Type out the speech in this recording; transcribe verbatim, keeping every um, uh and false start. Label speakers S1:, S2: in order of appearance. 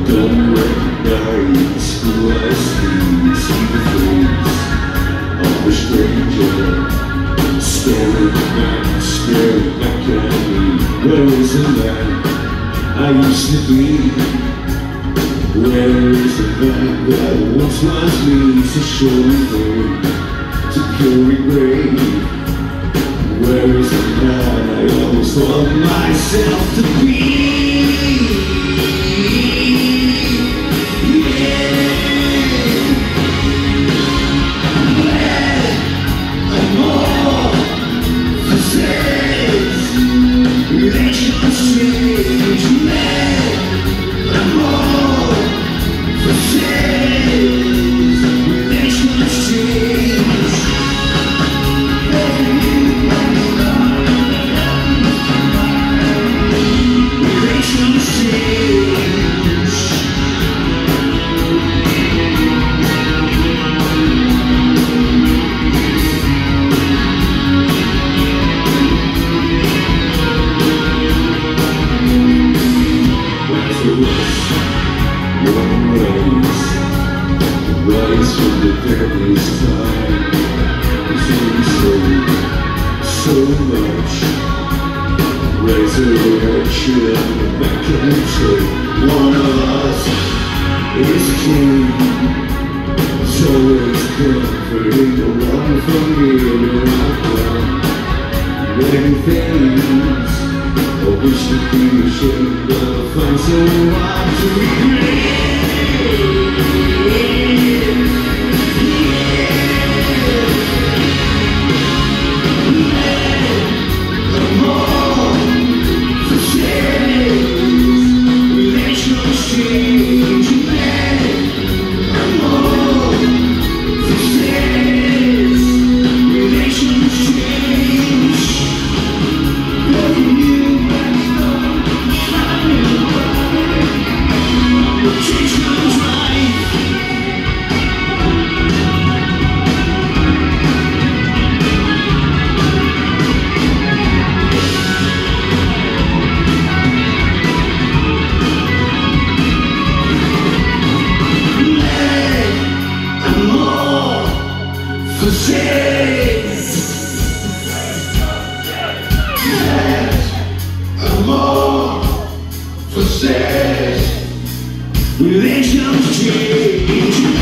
S1: Don't recognize who I see. See the face of a stranger staring back, staring back at me. Where is the man I used to be? Where is the man that once was me? To show me to carry grave. Where is the man I always thought myself to be? Rise from the deadliest time. There's only so, so much resurrection that can take. One of us is king. It's always comforting to run from here. I've done many things I wish to be ashamed of. Find so hard to regret. Relations change.